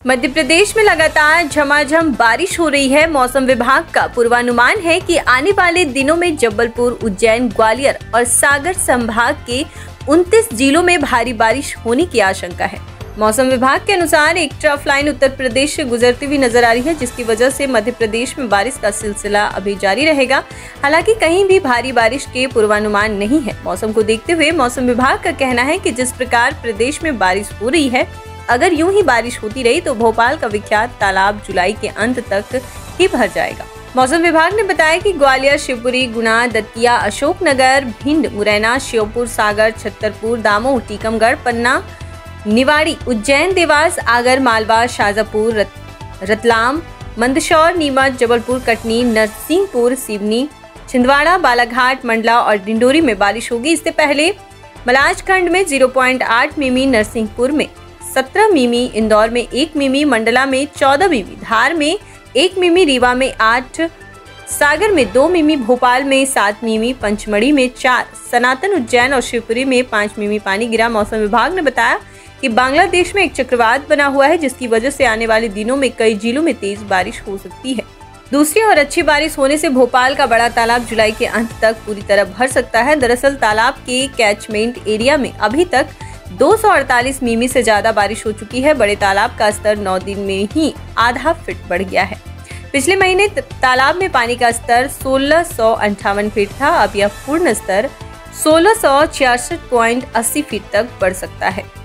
मध्य प्रदेश में लगातार झमाझम बारिश हो रही है। मौसम विभाग का पूर्वानुमान है कि आने वाले दिनों में जबलपुर, उज्जैन, ग्वालियर और सागर संभाग के 29 जिलों में भारी बारिश होने की आशंका है। मौसम विभाग के अनुसार एक ट्रफ लाइन उत्तर प्रदेश से गुजरती हुई नजर आ रही है, जिसकी वजह से मध्य प्रदेश में बारिश का सिलसिला अभी जारी रहेगा। हालांकि कहीं भी भारी बारिश के पूर्वानुमान नहीं है। मौसम को देखते हुए मौसम विभाग का कहना है कि जिस प्रकार प्रदेश में बारिश हो रही है, अगर यूं ही बारिश होती रही तो भोपाल का विख्यात तालाब जुलाई के अंत तक ही भर जाएगा। मौसम विभाग ने बताया कि ग्वालियर, शिवपुरी, गुना, दतिया, अशोकनगर, भिंड, मुरैना, श्योपुर, सागर, छतरपुर, दामोह, टीकमगढ़, पन्ना, निवाड़ी, उज्जैन, देवास, आगर मालवा, शाजापुर, रतलाम, मंदसौर, नीमच, जबलपुर, कटनी, नरसिंहपुर, सिवनी, छिंदवाड़ा, बालाघाट, मंडला और डिंडोरी में बारिश होगी। इससे पहले मलाजखंड में 0.8 मिमी, नरसिंहपुर में 17 मिमी, इंदौर में 1 मिमी, मंडला में 14 मिमी, धार में 1 मिमी, रीवा में 8, सागर में 2 मिमी, भोपाल में 7 मिमी, पंचमढ़ी में 4, सनातन, उज्जैन और शिवपुरी में 5 मिमी पानी गिरा। मौसम विभाग ने बताया कि बांग्लादेश में एक चक्रवात बना हुआ है, जिसकी वजह से आने वाले दिनों में कई जिलों में तेज बारिश हो सकती है। दूसरी ओर अच्छी बारिश होने से भोपाल का बड़ा तालाब जुलाई के अंत तक पूरी तरह भर सकता है। दरअसल तालाब के कैचमेंट एरिया में अभी तक 248 मिमी से ज्यादा बारिश हो चुकी है। बड़े तालाब का स्तर 9 दिन में ही आधा फीट बढ़ गया है। पिछले महीने तालाब में पानी का स्तर 1658 फीट था। अब यह पूर्ण स्तर 1666.80 फीट तक बढ़ सकता है।